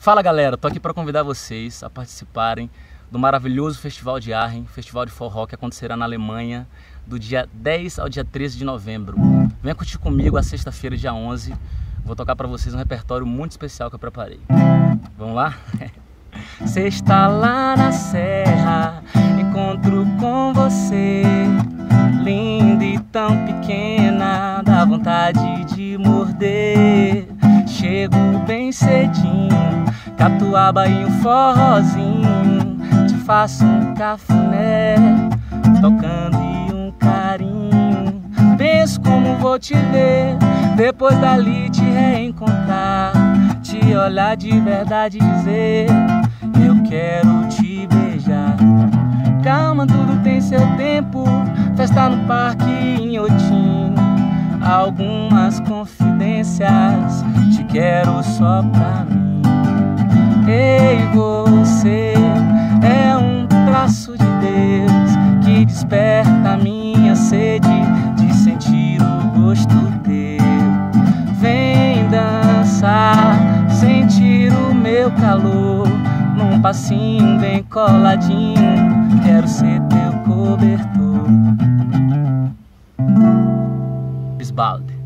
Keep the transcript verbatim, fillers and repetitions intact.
Fala galera, tô aqui para convidar vocês a participarem do maravilhoso Festival de Arrhen, Festival de Forró que acontecerá na Alemanha do dia dez ao dia treze de novembro. Venha curtir comigo a sexta-feira, dia onze. Vou tocar para vocês um repertório muito especial que eu preparei. Vamos lá? Cê está lá na serra, encontro com você, linda e tão pequena, dá vontade de morder. Chego bem cedinho, catuaba e um forrozinho, te faço um cafuné, tocando e um carinho. Penso como vou te ver, depois dali te reencontrar, te olhar de verdade e dizer: eu quero te beijar. Calma, tudo tem seu tempo, festa no parque em Otim. Algumas confidências te quero só pra mim. Ei, você é um traço de Deus que desperta a minha sede de sentir o gosto teu. Vem dançar, sentir o meu calor, num passinho bem coladinho, quero ser teu cobertor. Bisbaldi.